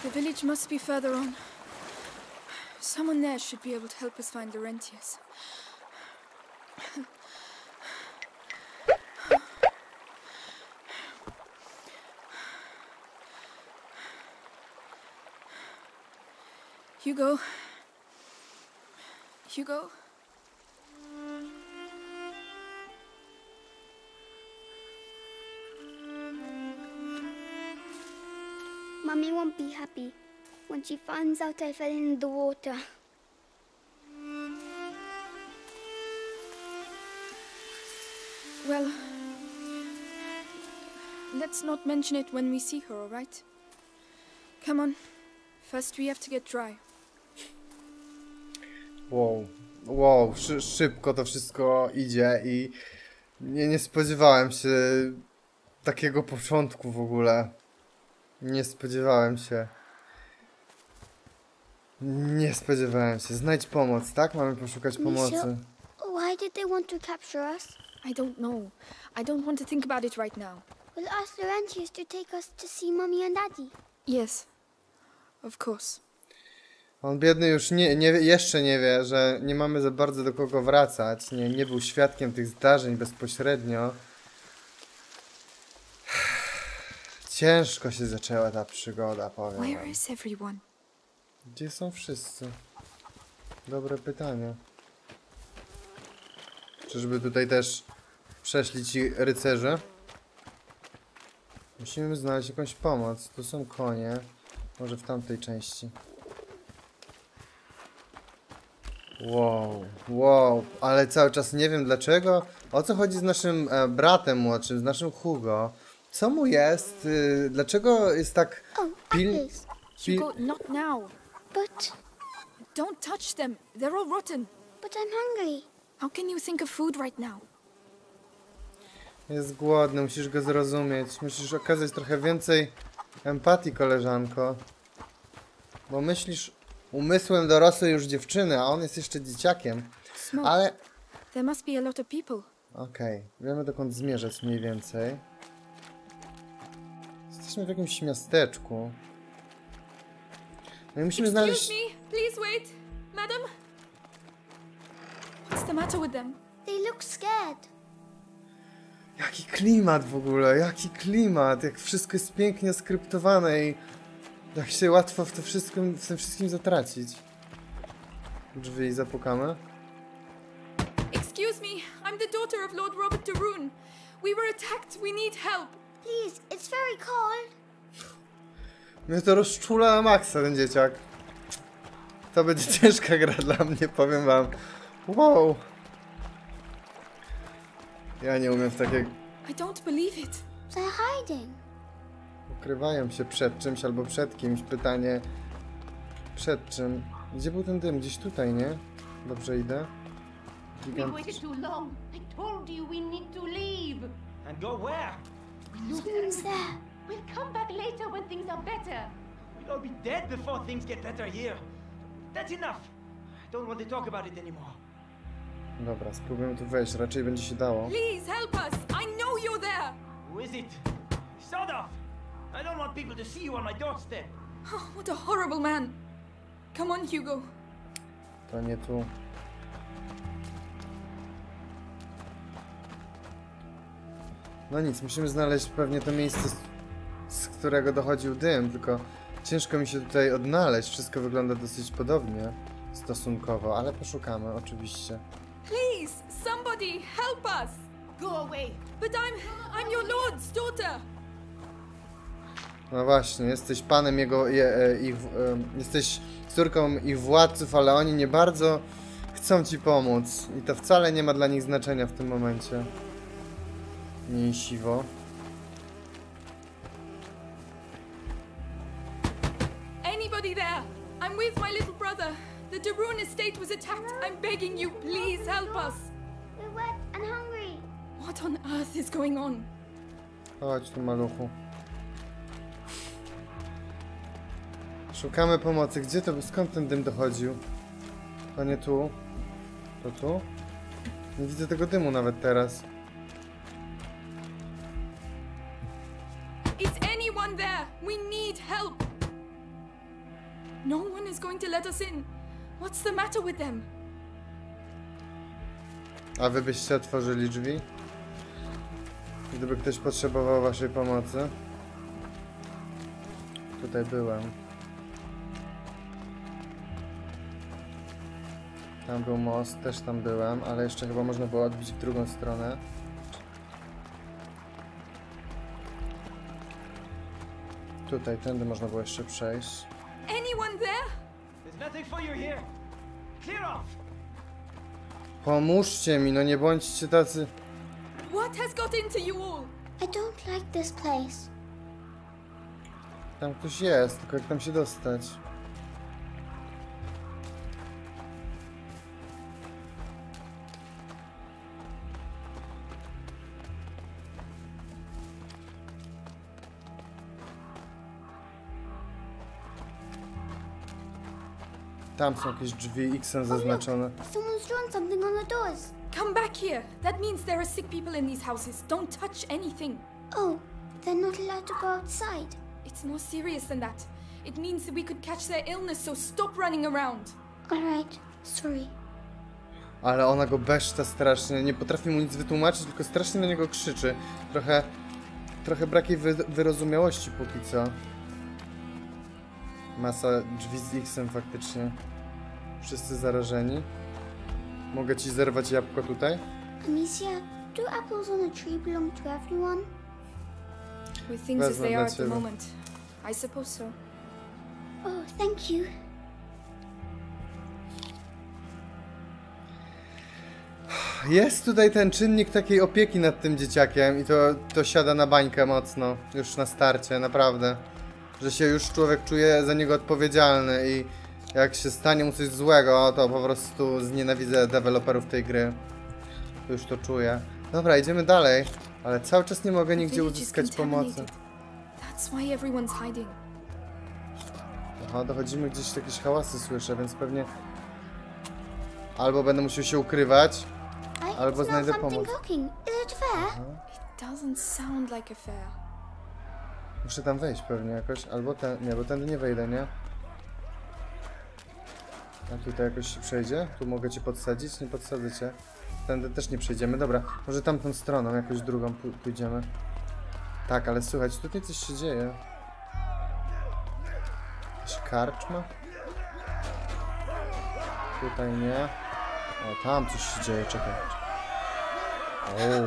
The village must be further on. Someone there should be able to help us find Laurentius. Hugo. Hugo? Mummy won't be happy when she finds out I fell in the water. Well, let's not mention it when we see her, all right? Come on. First we have to get dry. Wow, szybko to wszystko idzie i nie spodziewałem się takiego początku w ogóle. Nie spodziewałem się. Znajdź pomoc, tak? Mamy poszukać pomocy. Why did they want to capture us? I don't know. I don't want to think about it right now. We'll ask Laurentius to take us to see Mummy and Daddy. Yes. Of course. On biedny już jeszcze nie wie, że nie mamy za bardzo do kogo wracać. Nie był świadkiem tych zdarzeń bezpośrednio. Ciężko się zaczęła ta przygoda, powiem wam. Where is everyone? Gdzie są wszyscy? Dobre pytanie. Czyżby tutaj też przeszli ci rycerze? Musimy znaleźć jakąś pomoc. Tu są konie. Może w tamtej części. Wow, ale cały czas nie wiem dlaczego. O co chodzi z naszym bratem młodszym, z naszym Hugo? Co mu jest? Dlaczego jest tak Apples. Hugo, not now. But Don't touch them. They're all rotten. I'm hungry. How can you think of food right now? Jest głodny, musisz go zrozumieć. Musisz okazać trochę więcej empatii, koleżanko. Bo myślisz umysłem dorosłej już dziewczyny, a on jest jeszcze dzieciakiem. Smoke. Ale... There must be a lot of people. Okej, wiemy dokąd zmierzać mniej więcej. Jesteśmy w jakimś miasteczku. No i musimy znaleźć... Excuse me, please wait. Madam? What's the matter with them? They look scared. Jaki klimat w ogóle, jaki klimat, jak wszystko jest pięknie skryptowane i jak się łatwo w tym wszystkim zatracić. Drzwi zapukamy. Excuse me, I'm the daughter of Lord Robert de Rune. We were attacked, we need help. Please, it's very cold. Mnie to rozczula na maksa ten dzieciak. To będzie ciężka gra dla mnie, powiem wam. Wow. Ja nie umiem w takie... I don't believe it. They're hiding. Ukrywają się przed czymś albo przed kimś. Pytanie... Przed czym? Gdzie był ten dym? Gdzieś tutaj, nie? Dobrze idę? We waited too long. I told you we need to leave. And go where? Someone's there. We'll come back later when things are better. We'll all be dead before things get better here. That's enough. I don't want to talk about it anymore. Dobra, spróbujemy tu wejść. Raczej będzie się dało. Please help us. I know you're there. Who is it? Sod off! I don't want people to see you on my doorstep. Oh, what a horrible man. Come on, Hugo. To nie tu. No nic, musimy znaleźć pewnie to miejsce, z którego dochodził dym, tylko ciężko mi się tutaj odnaleźć. Wszystko wygląda dosyć podobnie stosunkowo, ale poszukamy oczywiście. Please, somebody help us. Go away. But I'm your lord's daughter. No właśnie, jesteś panem jesteś córką ich władców, ale oni nie bardzo chcą ci pomóc. I to wcale nie ma dla nich znaczenia w tym momencie. Mięsiwo. Anybody there? I'm with my little brother. The de Rune estate was attacked. I'm begging you, please help us. We're wet and hungry. What on earth is going on? Chodź tu, maluchu. Szukamy pomocy. Gdzie to? Skąd ten dym dochodził? To nie tu. To tu? Nie widzę tego dymu nawet teraz. Is anyone there? We need help. No one is going to let us in. What's the matter with them? A wy byście otworzyli drzwi? Gdyby ktoś potrzebował waszej pomocy. Tutaj byłem. Tam był most, też tam byłem, ale jeszcze chyba można było odbić w drugą stronę. Tutaj, tędy można było jeszcze przejść. Anyone there? There's nothing for you here. Clear off. Pomóżcie mi, no nie bądźcie tacy... What has got into you all? I don't like this place. Tam ktoś jest, tylko jak tam się dostać? Tam są jakieś drzwi X-em zaznaczone. Someone's drawn something on the doors. Come back here. That means there are sick people in these houses. Don't touch anything. Oh, they're not allowed to go outside. It's more serious than that. It means that we could catch their illness, so stop running around. Alright, sorry. Ale ona go beszta strasznie, nie potrafi mu nic wytłumaczyć, tylko strasznie na niego krzyczy. Trochę brak jej wyrozumiałości póki co. Masa drzwi z X-em faktycznie. Wszyscy zarażeni. Mogę ci zerwać jabłko tutaj? Amicia, do apples on a tree belong to everyone? With things as they are at the Wezmę dla moment, I suppose so. Oh, thank you. Jest tutaj ten czynnik takiej opieki nad tym dzieciakiem i to siada na bańkę mocno. Już na starcie, naprawdę. Że się już człowiek czuje za niego odpowiedzialny i jak się stanie mu coś złego, to po prostu znienawidzę deweloperów tej gry. To już to czuję. Dobra, idziemy dalej. Ale cały czas nie mogę nigdzie Village is uzyskać pomocy. contaminated. That's why everyone's hiding. Aha, dochodzimy gdzieś, jakieś hałasy słyszę, więc pewnie... Albo będę musiał się ukrywać, I albo smell znajdę something pomoc. cooking. Is it fair? It doesn't sound like a fair. Muszę tam wejść pewnie jakoś, albo ten... Nie, bo tędy nie wejdę, nie? A tutaj jakoś się przejdzie? Tu mogę cię podsadzić? Nie podsadzę cię. Tędy też nie przejdziemy, dobra. Może tamtą stroną, jakoś drugą pójdziemy. Tak, ale słuchajcie, tutaj coś się dzieje. Jakaś karczma? Tutaj nie. O, tam coś się dzieje, czekaj. O.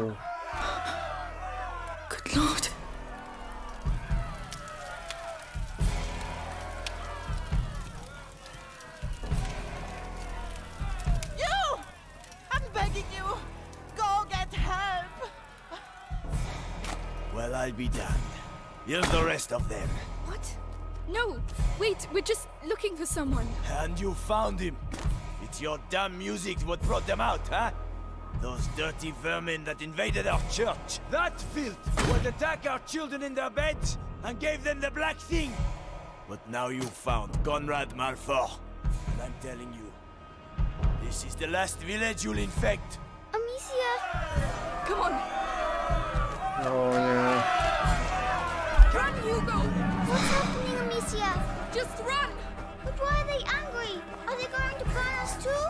Good Lord. You! I'm begging you! Go get help! Well, I'll be damned. Here's the rest of them. What? No, wait, we're just looking for someone. And you found him. It's your damn music what brought them out, huh? Those dirty vermin that invaded our church. That filth would attack our children in their beds and gave them the black thing. But now you found Conrad Malfour. And I'm telling you, this is the last village you'll infect. Amicia! Come on, O nie. run, Hugo! What's happening, Amicia? Just run! But why are they angry? Are they going to burn us too?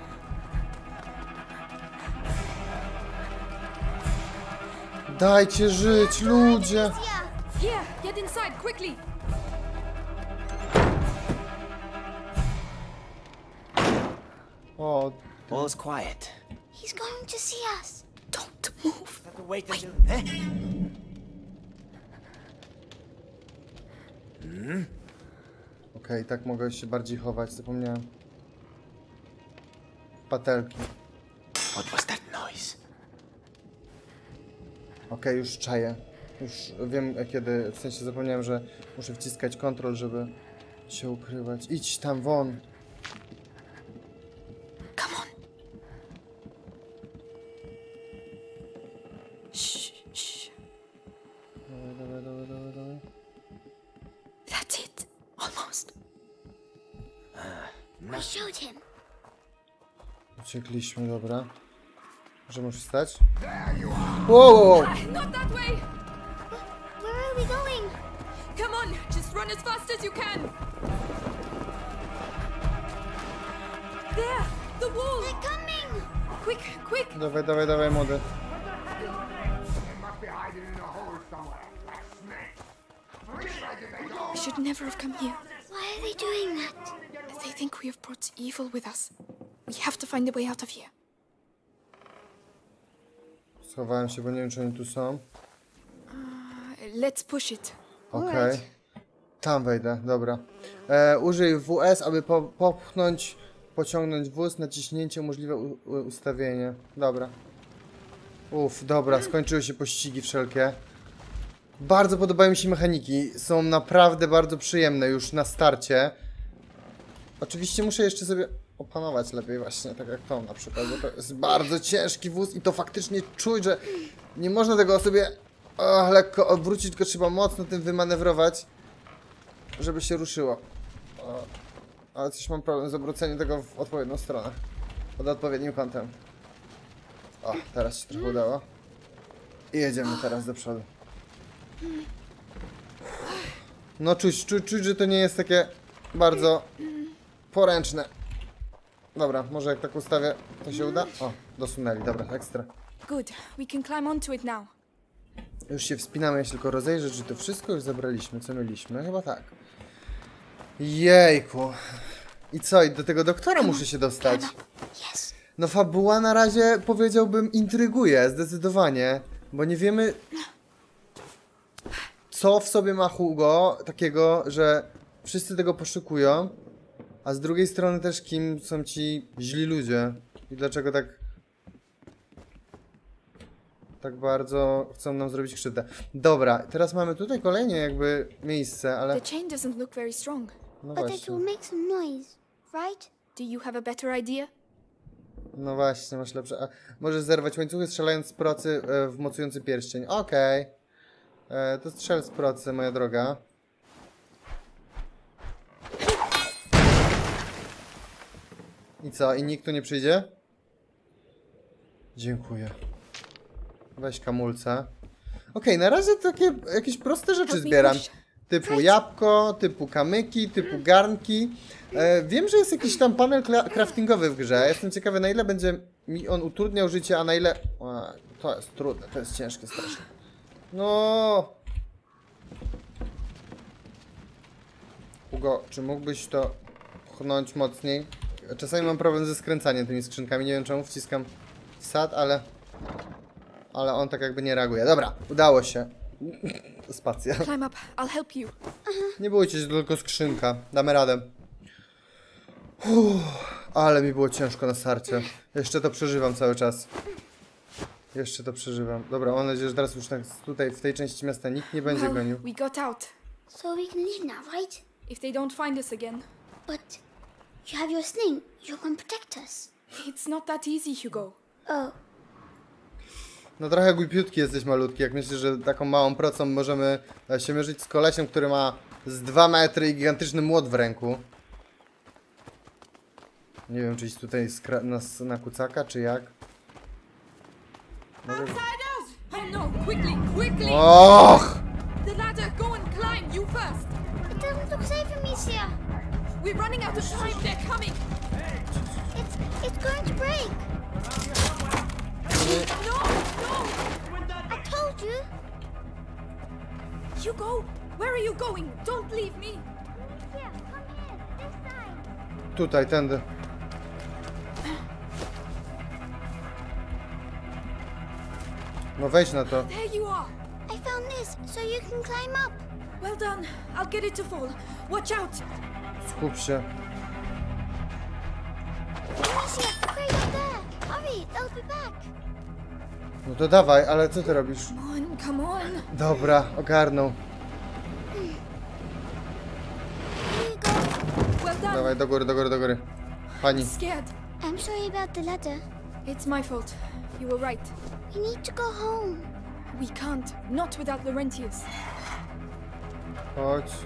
Dajcie żyć, ludzie! Amicia! Here, get inside, quickly! O, All's quiet. He's going to see us. Don't move. Have to wait until... Eh? Okej, tak mogę się bardziej chować, zapomniałem. Patelki. What was that noise? Okej, już czaję. Już wiem kiedy, w sensie zapomniałem, że muszę wciskać kontrol, żeby się ukrywać. Idź tam won. Come on. Shh, shh. Dawaj. That's it. Almost. I showed him. Uciekliśmy, dobra. Możemy już wstać? Wow! Not that way! Where are we going? Come on, just run as fast as you can! There! The wall! They're coming! Quick, quick! Dawaj, dawaj, dawaj, młody. We should never have come here. Why are they doing that? They think we have brought evil with us. We have to find a way out of here. Schowałem się, bo nie wiem, czy oni tu są. Let's push it. Okej. Tam wejdę, dobra. Użyj WS, aby popchnąć, pociągnąć wóz, naciśnięcie, możliwe ustawienie. Dobra. Dobra, skończyły się pościgi wszelkie. Bardzo podobają mi się mechaniki. Są naprawdę bardzo przyjemne już na starcie. Oczywiście muszę jeszcze sobie opanować lepiej właśnie, tak jak to na przykład, bo to jest bardzo ciężki wóz i to faktycznie czuć, że nie można tego sobie lekko odwrócić, tylko trzeba mocno tym wymanewrować, żeby się ruszyło. Ale coś mam problem z obróceniem tego w odpowiednią stronę. Pod odpowiednim kątem. Teraz się trochę udało. I jedziemy teraz do przodu. No czuć, że to nie jest takie bardzo poręczne. Dobra, może jak tak ustawię, to się uda? Dosunęli, dobra, ekstra. Good. We can climb onto it now. Już się wspinamy, jeśli tylko rozejrzeć, czy to wszystko już zabraliśmy, co mieliśmy? Chyba tak. Jejku. I co? I do tego doktora muszę się dostać. Yes. No fabuła na razie, powiedziałbym, intryguje, zdecydowanie. Bo nie wiemy, co w sobie ma Hugo, takiego, że wszyscy tego poszukują. A z drugiej strony też, kim są ci źli ludzie. I dlaczego tak bardzo chcą nam zrobić krzywdę. Dobra, teraz mamy tutaj kolejnie jakby miejsce, ale... The chain doesn't look very strong. No But it właśnie. will make some noise, right? Do you have a better idea? No właśnie, masz lepsze... A, możesz zerwać łańcuchy strzelając z procy w mocujący pierścień. Okej. To strzel z procy, moja droga. I co? I nikt tu nie przyjdzie? Dziękuję. Weź kamulce. Okej, na razie takie jakieś proste rzeczy zbieram. Typu jabłko, typu kamyki, typu garnki. Wiem, że jest jakiś tam panel craftingowy w grze. Jestem ciekawy, na ile będzie mi on utrudniał życie, a na ile... to jest trudne, to jest ciężkie strasznie. No. Hugo, czy mógłbyś to pchnąć mocniej? Czasami mam problem ze skręcaniem tymi skrzynkami. Nie wiem, czemu wciskam sad, ale on tak jakby nie reaguje. Dobra, udało się. Spacja. Climb up. I'll help you. Nie bójcie się, to tylko skrzynka. Damy radę. Ale mi było ciężko na starcie. Jeszcze to przeżywam cały czas. Jeszcze to przeżywam. Dobra, mam nadzieję, że teraz już tak tutaj w tej części miasta nikt nie będzie gonił. We got out. So we can leave now, right? If they don't find us again. But you have your sling. You can protect us. It's not that easy, Hugo. Oh, No trochę głupiutki jesteś malutki, jak myślisz, że taką małą procą możemy się mierzyć z kolesiem, który ma z 2 metry i gigantyczny młot w ręku. Nie wiem, czy iść tutaj nas na kucaka, czy jak. Outsiders! Oh no! Quickly! Quickly! Och! The ladder! Go and climb! You first! it doesn't look safe, Amicia. We're running out of time! They're coming! It's going to break. No! No! I told you. Hugo! Where are you going? Don't leave me! Amicia, come here. This side. Tutaj, tędy. No wejdź na to. There you are! I found this, so you can climb up. Well done! I'll get it to fall. Watch out! Skup się. Amicia, great up there. Hurry, they'll be back. No to dawaj, ale co ty robisz? Come on, come on! Dobra, ogarnął. Here you go. Well done! Dawaj, do góry, do góry, do góry. Pani. Scared. I'm sorry about the ladder. It's my fault. You were right. We need to go home. We can't. Not without Laurentius. Chodź.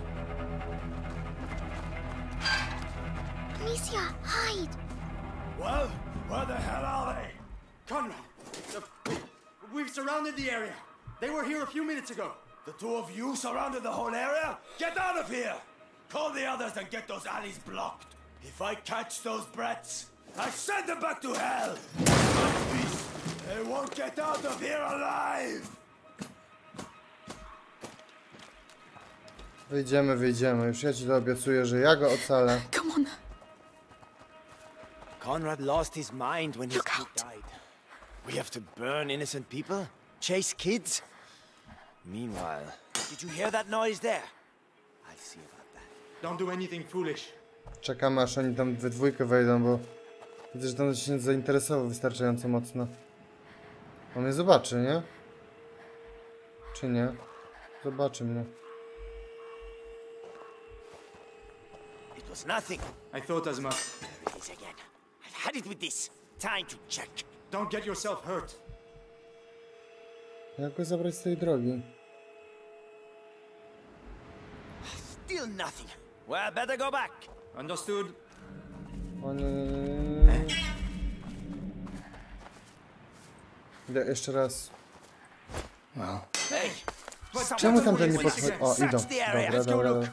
Amicia, hide. Well, where the hell are they? Conrad, we've surrounded the area. They were here a few minutes ago. The two of you surrounded the whole area? Get out of here! Call the others and get those alleys blocked. If I catch those brats, I send them back to hell! They won't get out of here alive! Wyjdziemy, wyjdziemy. Już ja ci to obiecuję, że ja go ocalę. Come on. Conrad lost his mind when his kid died. We have to burn innocent people? Chase kids? Meanwhile, did you hear that noise there? I'll see about that. Don't do anything foolish. Czekamy, aż oni tam we dwójkę wejdą, bo widzę, że tam się nie zainteresował wystarczająco mocno. On mnie zobaczy, nie? Czy nie? Zobaczy mnie. It was nothing. I thought as much. There it is again. I've had it with this. Time to check. Don't get yourself hurt. Jak go zabrać z tej drogi? Still nothing. Well, better go back. Understood? O nie, nie, nie, nie. Idę jeszcze raz. Hey! Czemu tamten nie podchodzi? O, idą. Search the area. Dobra, Let's go dobra, look. dobra.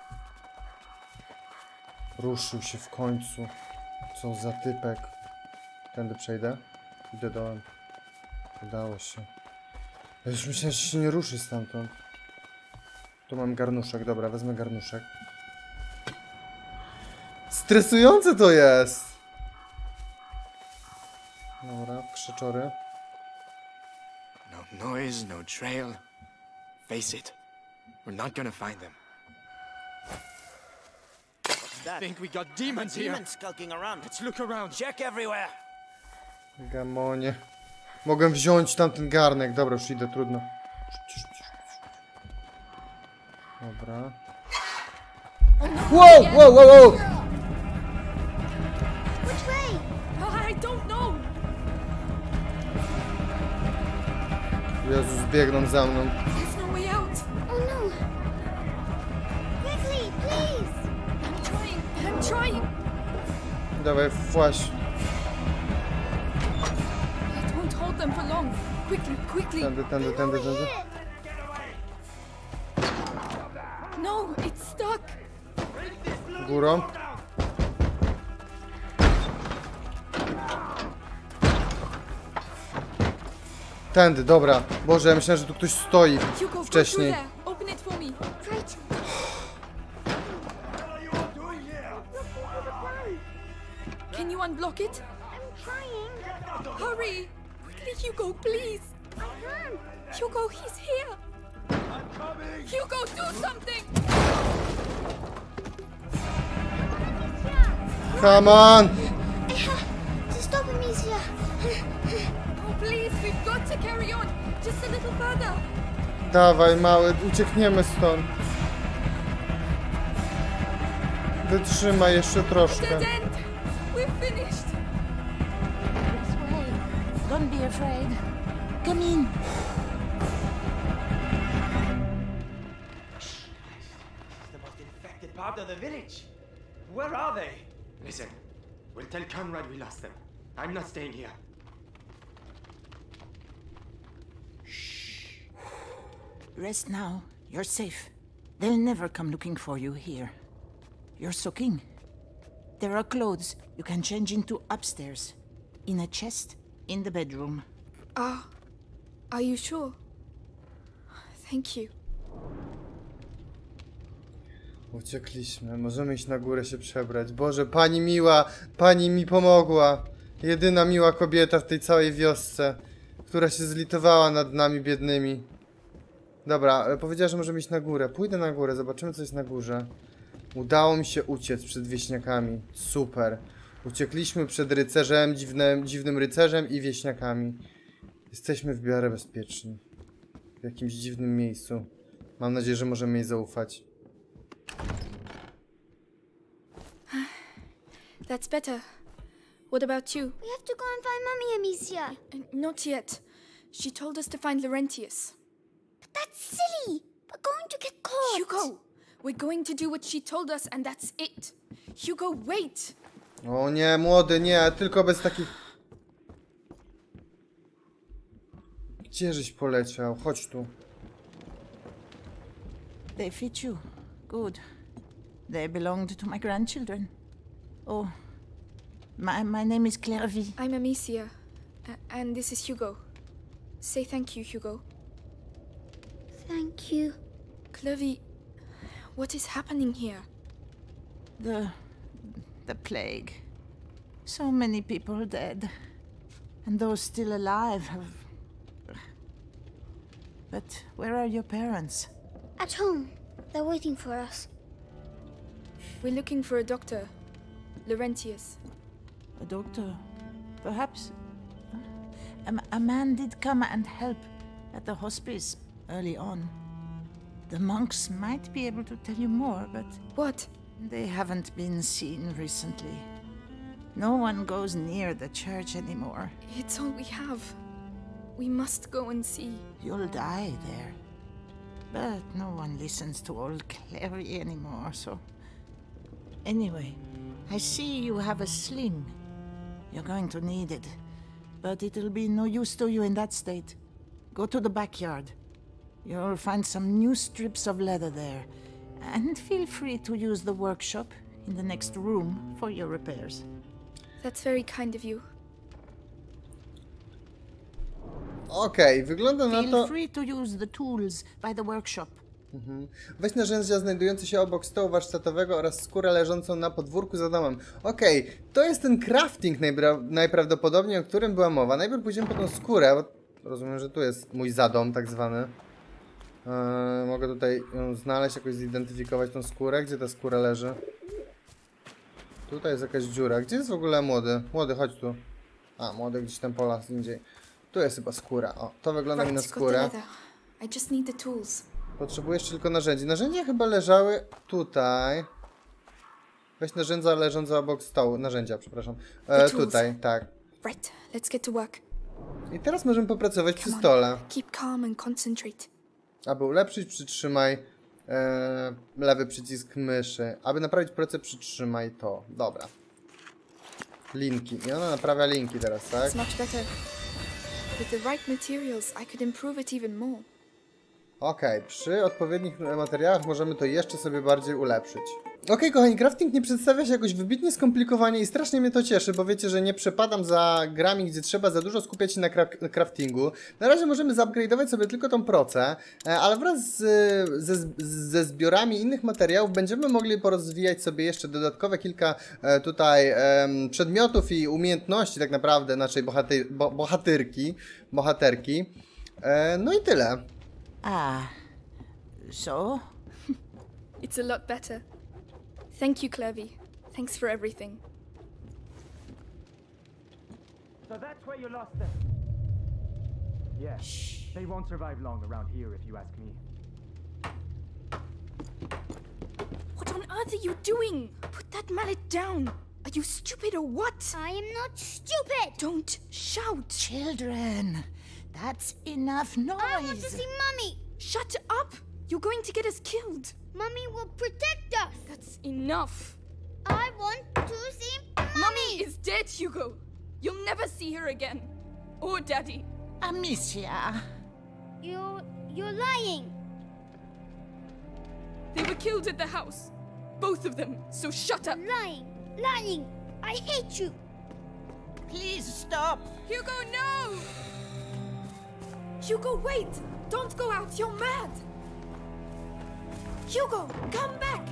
Ruszył się w końcu. Co za typek. Tędy przejdę. Idę dołem. Udało się. Ja już myślałem, że się nie ruszy stamtąd. Tu mam garnuszek. Dobra, wezmę garnuszek. Stresujące to jest! Dobra, krzeczory. No noise, no trail. Face it. We're not gonna find them. That. Think we got demons here. Demons skulking around. Let's look around. Check everywhere. Gamonie. Mogę wziąć tamten garnek. Dobra, już idę, trudno. Dobra. Wow, wow, wow, wow! Which way? I don't know. Jezus, biegną za mną. There's no way out. Oh no! Quickly, please! I'm trying. Dawaj, właś. It won't hold them for long. Quickly, quickly. Tędy, tędy, tędy, tędy. No, it's stuck. Górą. Tędy, dobra. Boże, ja myślałem, że tu ktoś stoi Hugo, go wcześniej. through there. Open it for me. Right. Can you unblock it? I'm trying. Hurry! Quickly, Hugo, please. I can't. Hugo, he's here. Hugo, do something! Come on! I have to stop Amicia. Oh, please, we've got to carry on. Just a little further. Dawaj, mały, uciekniemy stąd. Wytrzymaj jeszcze troszkę. Dead end. We're finished. This way. Don't be afraid. Come in. The most infected part of the village. Where are they? Listen, we'll tell Conrad we lost them. I'm not staying here. Rest now. You're safe. They'll never come looking for you here. You're soaking. There are clothes you can change into upstairs. In a chest in the bedroom. Are you sure? Thank you. Uciekliśmy. Możemy iść na górę się przebrać. Boże, pani miła, pani mi pomogła. Jedyna miła kobieta w tej całej wiosce, która się zlitowała nad nami biednymi. Dobra, powiedziała, że możemy iść na górę. Pójdę na górę, zobaczymy, co jest na górze. Udało mi się uciec przed wieśniakami. Super. Uciekliśmy przed rycerzem, dziwnym rycerzem i wieśniakami. Jesteśmy w miarę bezpieczni. W jakimś dziwnym miejscu. Mam nadzieję, że możemy jej zaufać. That's better. What about you? We have to go and find Mummy, Amicia. Not yet. She told us to find Laurentius. But that's silly. We're going to get caught. Hugo, we're going to do what she told us and that's it. Hugo, wait. O nie, młody, nie, tylko bez takich... Gdzieżeś poleciał? Chodź tu. They fit you. Good. They belonged to my grandchildren. Oh, My name is Clairvy. I'm Amicia. And this is Hugo. Say thank you, Hugo. Thank you. Clovey, what is happening here? The plague. So many people dead. And those still alive have... But where are your parents? At home. They're waiting for us. We're looking for a doctor. Laurentius. A doctor? Perhaps... A man did come and help at the hospice early on. The monks might be able to tell you more, but... What? They haven't been seen recently. No one goes near the church anymore. It's all we have. We must go and see. You'll die there. But no one listens to old Clary anymore, so... Anyway, I see you have a sling. You're going to need it. But it'll be no use to you in that state. Go to the backyard. You'll find some new strips of leather there. And feel free to use the workshop in the next room for your repairs. That's very kind of you. Okej, wygląda na Feel to... free to use the tools by the workshop. Weź narzędzia znajdujące się obok stołu warsztatowego oraz skórę leżącą na podwórku za domem. Okej, to jest ten crafting najprawdopodobniej, o którym była mowa. Najpierw pójdziemy po tą skórę, bo rozumiem, że tu jest mój zadom tak zwany. Mogę tutaj ją znaleźć, jakoś zidentyfikować tą skórę. Gdzie ta skóra leży? Tutaj jest jakaś dziura. Gdzie jest w ogóle młody? Młody, chodź tu. A, młody gdzieś tam po las indziej. Tu jest chyba skóra. O, to wygląda mi na skórę. I just need the tools. Potrzebujesz tylko narzędzi. Narzędzia chyba leżały tutaj. Weź narzędzia leżące obok stołu. Narzędzia, przepraszam. Tutaj, tak. Right, let's get to work. I teraz możemy popracować przy stole. Keep calm and concentrate. Aby ulepszyć, przytrzymaj lewy przycisk myszy. Aby naprawić pracę, przytrzymaj to. Dobra. Linki. I ona naprawia linki teraz, tak? It's much better. With the right materials, I could improve it even more. Okej, przy odpowiednich materiałach możemy to jeszcze sobie bardziej ulepszyć. Okej, kochani, crafting nie przedstawia się jakoś wybitnie skomplikowanie i strasznie mnie to cieszy, bo wiecie, że nie przepadam za grami, gdzie trzeba za dużo skupiać się na craftingu. Na razie możemy zupgrade'ować sobie tylko tą procę, ale wraz ze zbiorami innych materiałów będziemy mogli porozwijać sobie jeszcze dodatkowe kilka tutaj przedmiotów i umiejętności tak naprawdę naszej bohaterki. No i tyle. So? It's a lot better. Thank you, Clevy. Thanks for everything. So that's where you lost them? Yeah. Shh. They won't survive long around here if you ask me. What on earth are you doing? Put that mallet down. Are you stupid or what? I am not stupid! Don't shout. Children, that's enough noise. I want to see Mummy! Shut up! You're going to get us killed. Mummy will protect us! That's enough. I want to see Mummy is dead, Hugo. You'll never see her again. Or Daddy. Amicia. You're lying. They were killed at the house. Both of them. So shut up. Lying. I hate you. Please stop. Hugo, no! Hugo, wait! Don't go out. You're mad. Hugo, come back.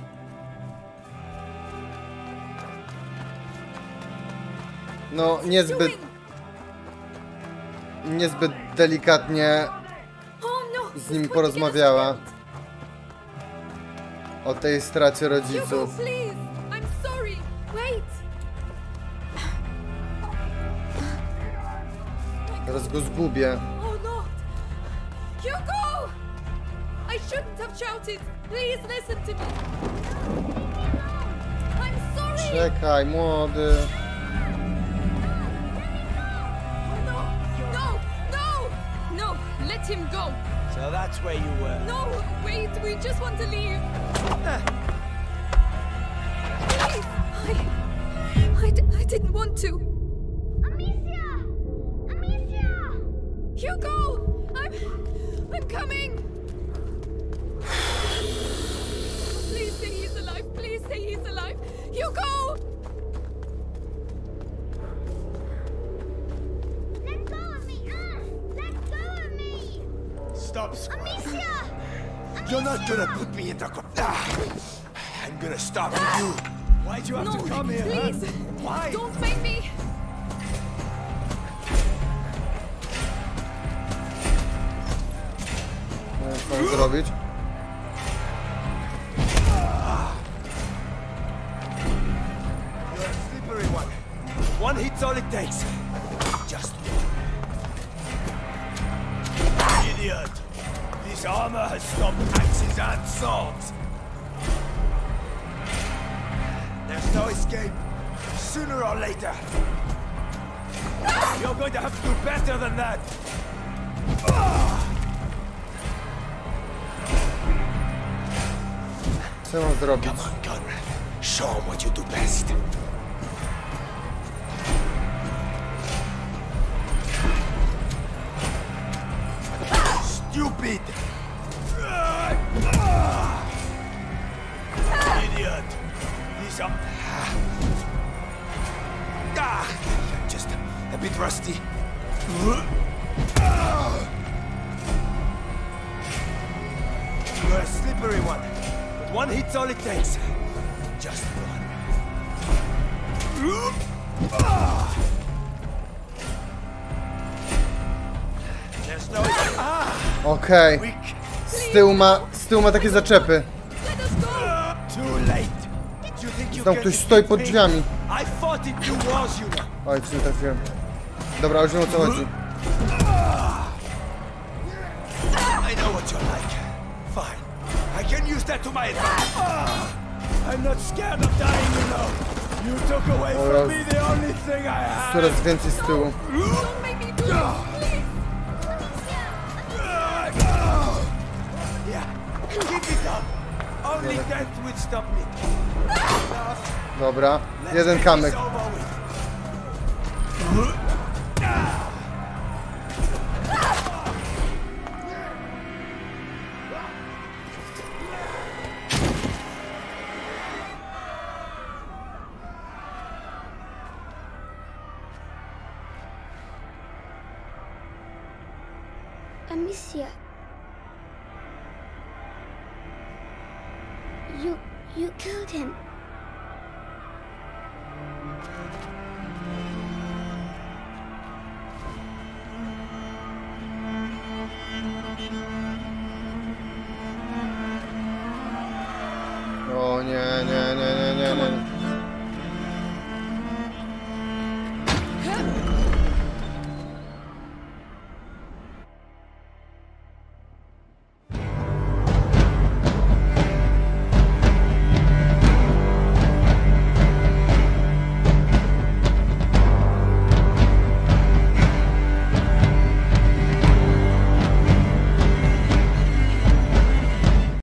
No, niezbyt delikatnie z nim porozmawiała o tej stracie rodziców. Hugo, please. I'm sorry. Wait. Teraz go zgubię. Oh no. Hugo! I shouldn't have shouted. Please listen to me. I'm sorry. Czekaj, młody. No, let him go. So that's where you were. No, wait, we just want to leave. Please, I didn't want to. Amicia! Hugo, I'm coming. Please say he's alive. Please say he's alive. Hugo! stop screaming. Amicia! You're not gonna put me in the I'm gonna stop you. Why'd you have No, to come here? please. Huh? Why? Don't make me. Co mam zrobić? You're a slippery one. One hit's all it takes. Just one. Idiot. This armor has stopped axes and swords. There's no escape. Sooner or later. You're going to have to do better than that. Co mam zrobić? Come on, Conrad. Show 'em what you do best. Stupid! Idiot! These are... I'm just a bit rusty. You're a slippery one. But one hit's all it takes. Just one. There's no... Okej. Weak. Z tyłu ma takie zaczepy. Let us go. Too late. Do you think you Tam can ktoś defeat stoi pod me? drzwiami. I fought in 2 wars, you know. Oj, czy nie trafiłem. Dobra, już wiem o co chodzi. I know what you're like. Fine. I can use that to my advantage. I'm not scared of dying, you know. You took away from me the only thing I had. Coraz więcej z tyłu. Don't make me do this, please. Yeah. Keep it up. Only death will stop me. Dobra, Let's jeden get kamyk. this over with. Amicia. You killed him. O nie, nie, nie.